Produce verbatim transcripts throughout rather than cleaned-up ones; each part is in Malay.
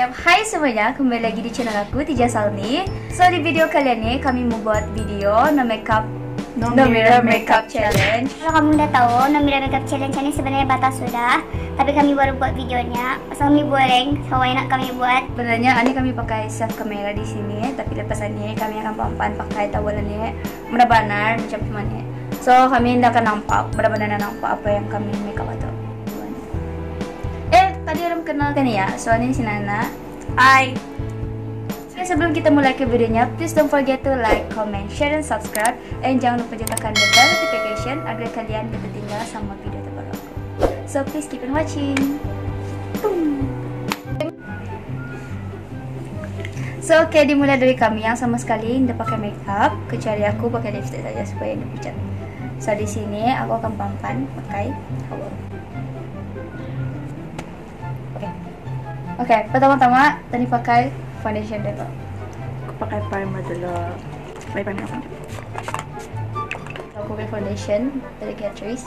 Yap, hai semuanya, kembali lagi di channel aku, Tija Salmi. So, di video kali ini kami membuat video no makeup No, no Mirror Makeup Challenge. Kalau kamu udah tahu, No Mirror Makeup Challenge ini sebenarnya batas sudah, tapi kami baru buat videonya. Pasal kami goreng, so why not kami buat. Sebenarnya ini kami pakai self kamera di sini, tapi lepas ini kami akan pampan pakai towel ini benar-benar macam mana. So, kami tidak akan nampak, benar-benar nampak apa yang kami makeup atau Eh, tadi orang kenalkan ya, soalnya si Nana. Hai. Oke, sebelum kita mulai ke videonya, please don't forget to like, comment, share, dan subscribe. And jangan lupa tekan the bell notification agar kalian tidak ketinggalan sama video terbaru aku. So please keep on watching. So oke, okay, dimulai dari kami yang sama sekali tidak pakai makeup, kecuali aku pakai lipstick saja supaya tidak pucat. So di sini aku akan pampan pakai towel. Oke, okay, pertama-tama tadi pakai foundation dulu. Aku pakai primer dulu. Pakai primer apa? Aku pakai foundation dari Catrice.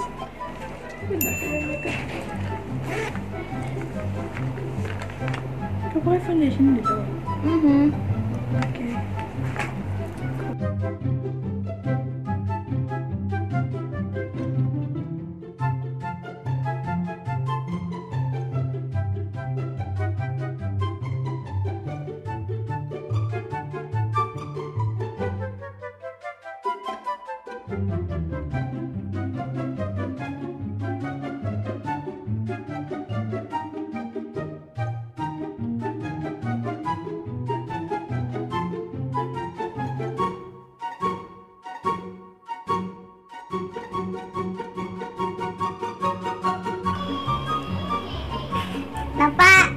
Aku pakai foundation dulu. Mhm. Oke. Nampak?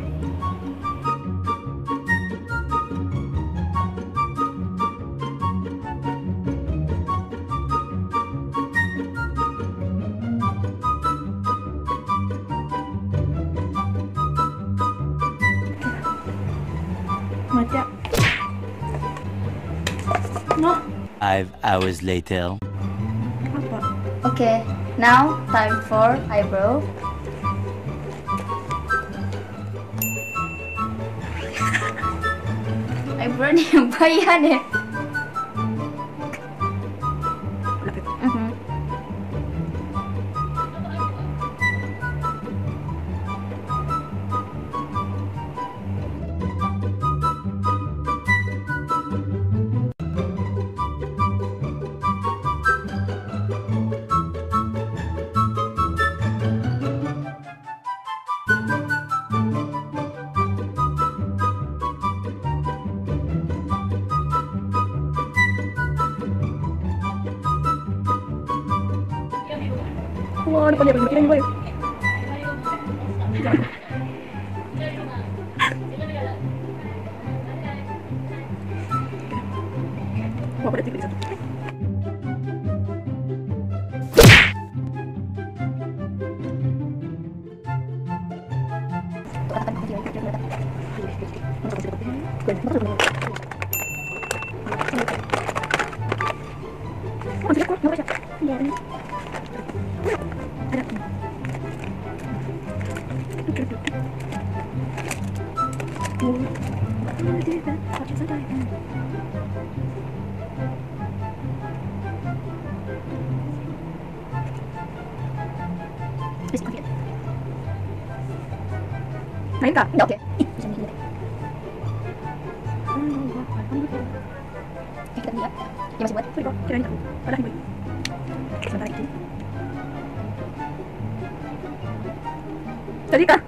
Mata. No. Five hours later. Apa? Okay, now time for eyebrow. Eyebrow ni yang payah deh. Mhm. Wah, depan dia begini boy. Wah, pada tiga satu. Main kah? Enggak, oke. Ih, bisa nih. Kita lihat. Dia masih buat. Sorry kok, kirain aku. Padahal boy. Sebentar itu. Tadi kah?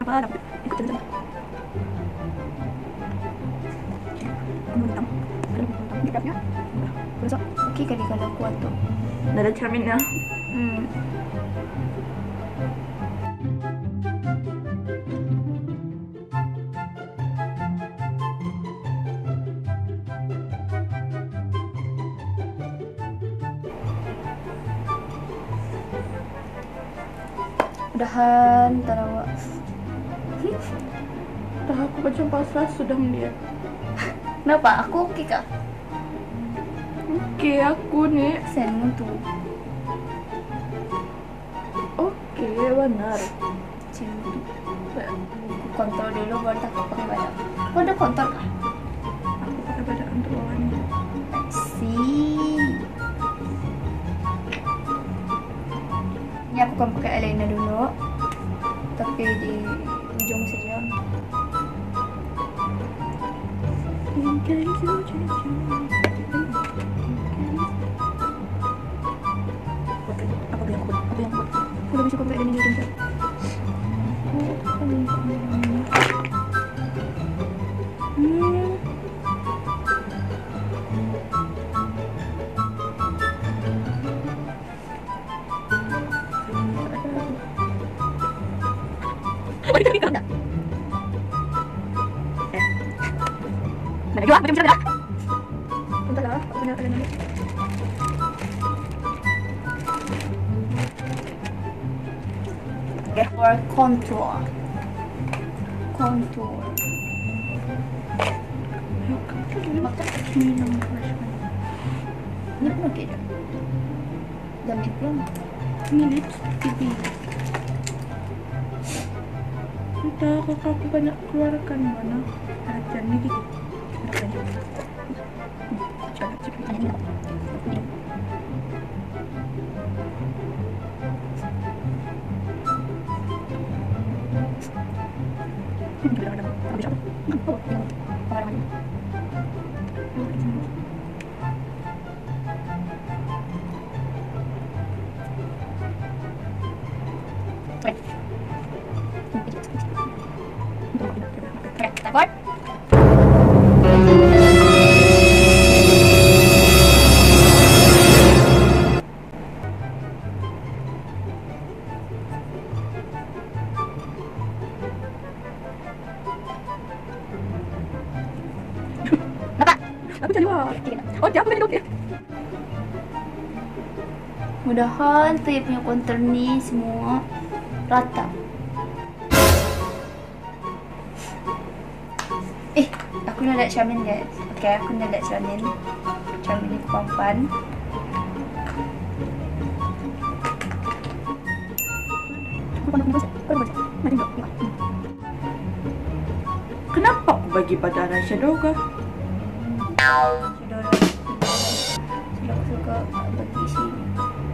apa? Dapat ikut jalan sana. Kamu hitam. Ada hitam. Ini grafnya. Besok. Oke kali kalau kuat tuh. Udah ada cerminnya. Hmm. Udahan tarawa. Dah aku baca pasal sudah melihat. Kenapa? Aku oke kah? Oke, aku nih. Senmu tuh. Oke, benar. Senmu tuh. Kontrol dulu baru tak pakai badan. Kau ada kontrol kah? Aku pakai badan untuk lawannya. Sih. Ini aku akan pakai eyeliner dulu, tapi di ujung saja. Oke, apa yang aku apa yang aku aku lebih suka pakai eyeliner di ujung saja. Hmm. Enggak. Eh. Mana juga? Macam mana? Bentar lah, aku punya kalian. Okay, for contour. Contour. Minum blush. Ini pun oke dah. Damit belum? Ini lipstick ini. Entah kakak aku banyak keluarkan mana perhatian ini gitu. Rasanya. Coba cek ini. Takut? Aku jadi wah. Oh, dia apa ini? Mudahan tuh ya punya kontur nih semua rata. Eh, aku nak lihat cermin guys. Okay, aku nak lihat cermin. Cermin ni pampan. Kenapa aku bagi pada eyeshadow kah? Sudah dah. Sudah aku suka bagi sini.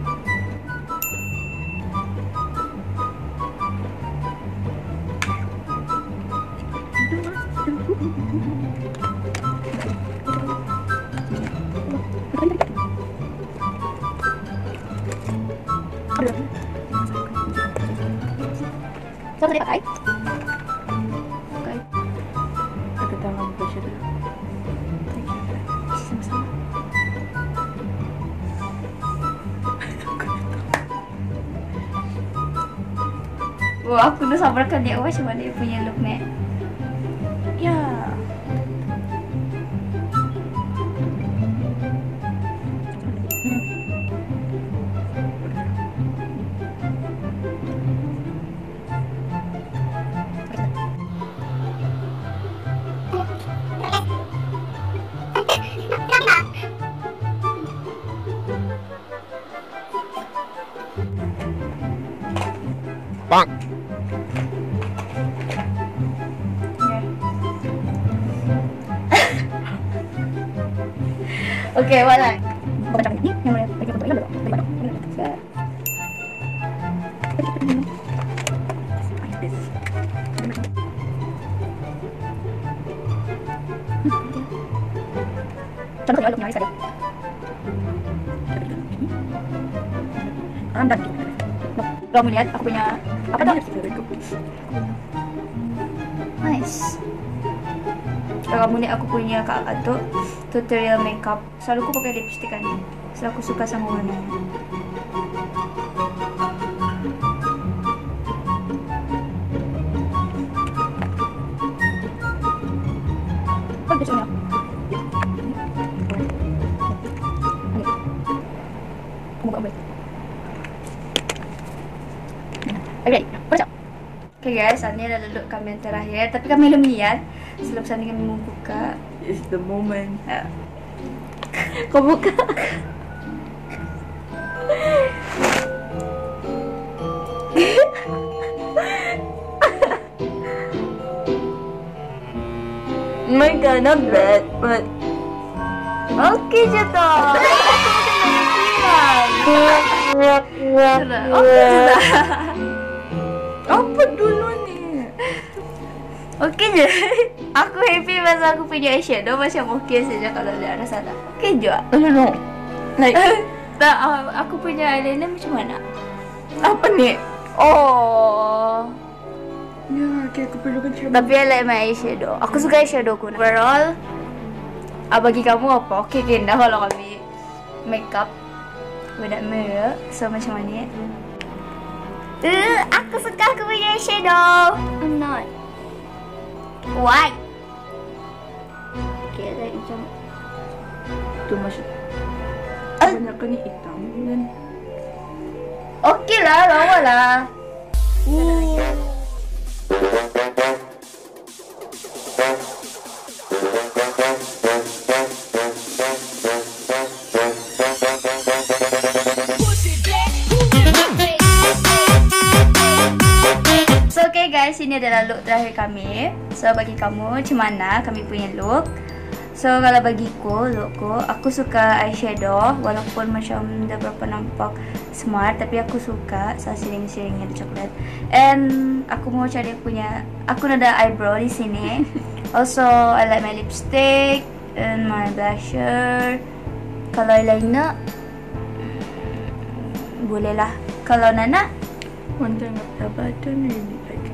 Siapa tadi pakai? Pakai. Ada tangan blush dulu. Sama-sama. Wah, aku dah sabarkan dia. Wah, macam mana dia punya look ni? Ya. Bang. Okay, wala. Bukan macam ini, yang mana bagi foto ini dulu. Bagi foto. Contoh ya, looknya saja. Anda Kau melihat aku punya apa dah? Nice. Kalau kamu ni aku punya kak tu tutorial makeup. Selalu aku pakai lipstick kan. Selalu aku suka sama warnanya. Oh, gitu ya. Okay, okay guys, ini adalah look kami yang terakhir. Tapi kami belum lihat. Sebelum sana kami membuka. It's the moment. Uh, Kau buka. My God, not bad, but Okay je tau. Okay je dah. apa dulu ni? Okay je. Aku happy pasal aku punya eyeshadow macam okay saja kalau ada salah. Okay je. I don't know. Like, Tak, uh, aku punya eyeliner macam mana? apa ni? Oh. Ya, okay, aku perlukan cara. Tapi I like my eyeshadow. Aku suka eyeshadow ku. Overall, ah, bagi kamu apa? Okay ke dah kalau kami makeup without mirror. So macam mana? Uh, aku suka aku punya eyeshadow. I'm not. Why? Okay, like macam Tu masuk. Banyak kan ni hitam kan? okay lah, lawa lah. So okay guys, ini adalah look terakhir kami. So bagi kamu macam mana kami punya look? So kalau bagiku, lookku, aku suka eyeshadow walaupun macam dah berapa nampak smart, tapi aku suka so siring-siringnya ada coklat. And aku mau cari punya, aku ada eyebrow di sini. Also I like my lipstick and my blusher. Kalau eyeliner boleh lah. Kalau Nana, One time after button really like.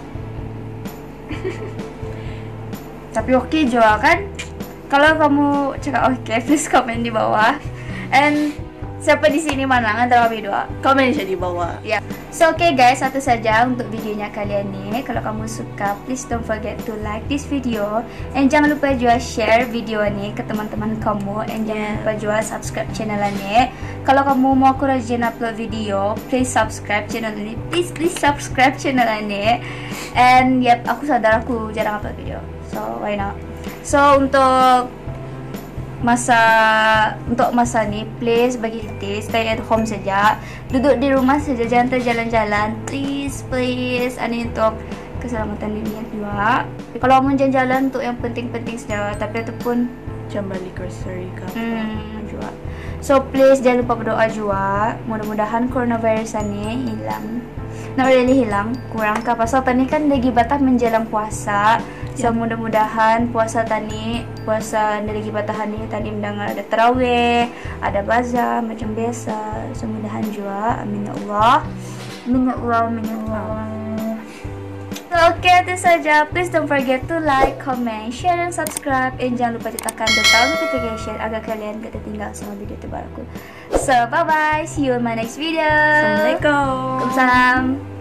tapi okay juga kan? Kalau kamu cakap okay, please komen di bawah. And siapa di sini mana antara kami dua? Komen siya di bawah. Ya. Yeah. So okay guys, satu saja untuk videonya kalian ni. Kalau kamu suka, please don't forget to like this video. And jangan lupa juga share video ni ke teman-teman kamu. And jangan lupa juga subscribe channel ni. Kalau kamu mau aku rajin upload video, please subscribe channel ni. Please please subscribe channel ni. And yep, aku sadar aku jarang upload video. So why not? So untuk masa untuk masa ni, please bagi kita stay at home saja, duduk di rumah saja, jangan terjalan-jalan, please please. Ini untuk keselamatan diri juga. Kalau mau jalan-jalan untuk yang penting-penting saja, tapi ataupun Jangan balik grocery ke apa. hmm, juga. So please jangan lupa berdoa juga. Mudah-mudahan coronavirus ini hilang. Not really hilang, kurang ke pasal tani kan lagi batah menjelang puasa. So yeah. Mudah-mudahan puasa tani, puasa lagi batahan ni tani mendengar ada tarawih, ada bazar macam biasa. So mudahan juga, amin ya Allah. Amin ya Allah, amin ya Allah. Oke, okay, itu saja. Please don't forget to like, comment, share, dan subscribe. And jangan lupa tekan the bell notification agar kalian tidak tertinggal sama video terbaruku. So, bye-bye. See you in my next video. Assalamualaikum. Waalaikumsalam.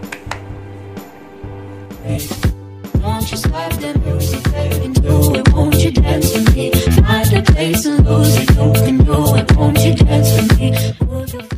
Won't you stop the music, baby, do it, won't you dance with me? Find a place and lose it, you can do it, won't you dance with me?